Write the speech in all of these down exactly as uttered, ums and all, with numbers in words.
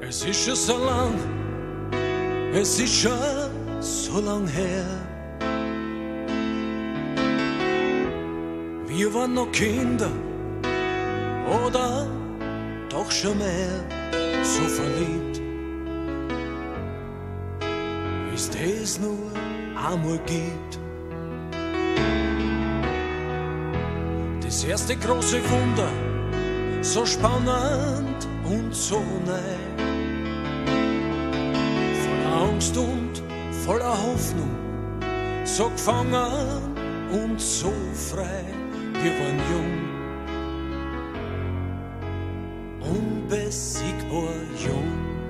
Es ist schon so lang, es ist schon so lang her. Wir waren noch Kinder oder doch schon mehr, so verliebt, wie's das nur einmal gibt. Das erste große Wunder, so spannend und so neu, voller Angst und voller Hoffnung, so gefangen und so frei. Wir waren jung, unbesiegbar jung.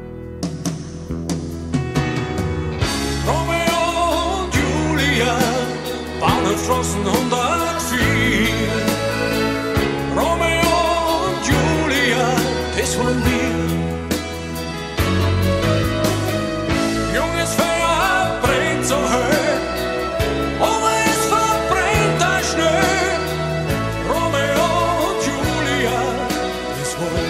Romeo und Julia, Bahnhofstraßen hundertvier. Romeo und Julia, das waren wir. Junges Feuer brennt so hell, aber es verbrennt da schnell. Romeo und Julia, das waren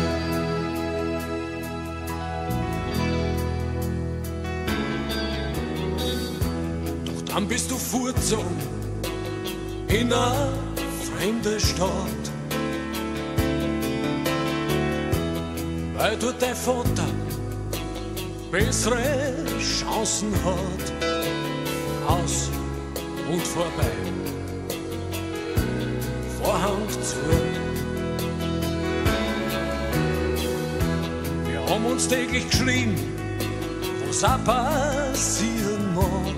wir. Doch dann bist du fortgezogen in eine fremde Stadt, weil du dein Vater bessere Chancen hat. Aus und vorbei, Vorhang zu. Wir haben uns täglich geschrien, was auch passieren mag.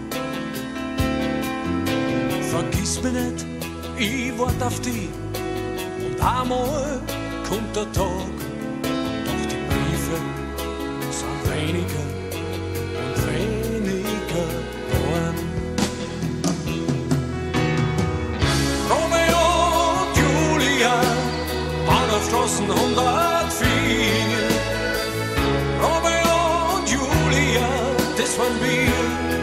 Vergiss mich nicht, ich wart auf dich, und einmal kommt der Tag. Doch die Briefe sind weniger und weniger geworden. Romeo und Julia, Bahnhofstraßen hundertvier. Romeo und Julia, das waren wir.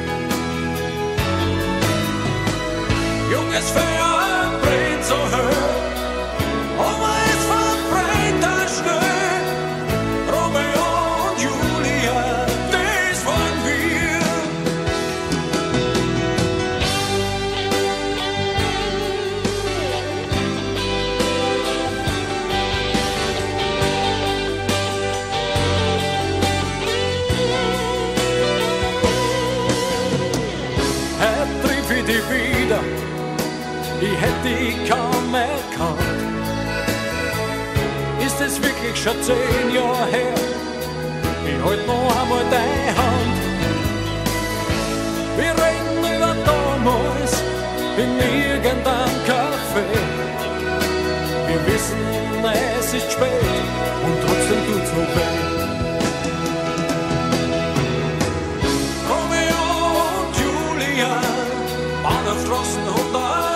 Junges Feuer brennt so hell, aber es verbrennt da schnell. Romeo und Julia, das waren wir. Heute triff ich dich wieder, ich hätte dich kaum erkannt. Ist es wirklich schon zehn Jahre her? Ich halt noch einmal deine Hand. Wir reden über damals in irgendeinem Café. Wir wissen, es ist spät und trotzdem tut's noch weh. Romeo und Julia, Bahnhofstraßen hundert.